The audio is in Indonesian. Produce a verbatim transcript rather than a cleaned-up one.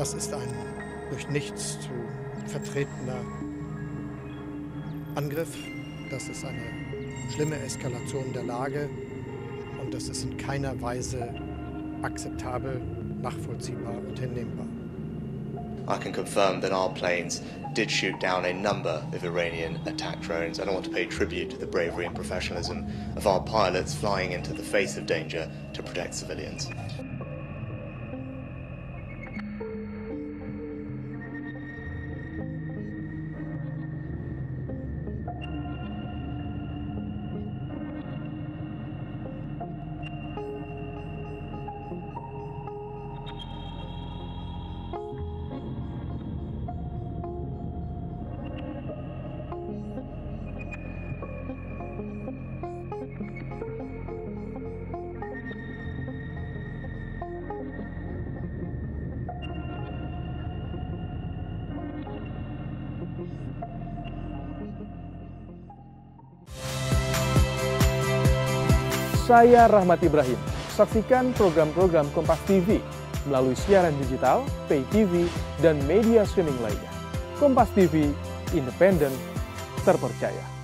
Das ist ein durch nichts zu vertretender Angriff. Das ist eine schlimme Eskalation der Lage und das ist in keiner Weise akzeptabel, nachvollziehbar und hinnehmbar. I can confirm that our planes did shoot down a number of Iranian attack drones, and I want to pay tribute to the bravery and professionalism of our pilots flying into the face of danger to protect civilians. Saya Rahmat Ibrahim. Saksikan program-program Kompas T V melalui siaran digital, pay T V, dan media streaming lainnya. Kompas T V, independen, terpercaya.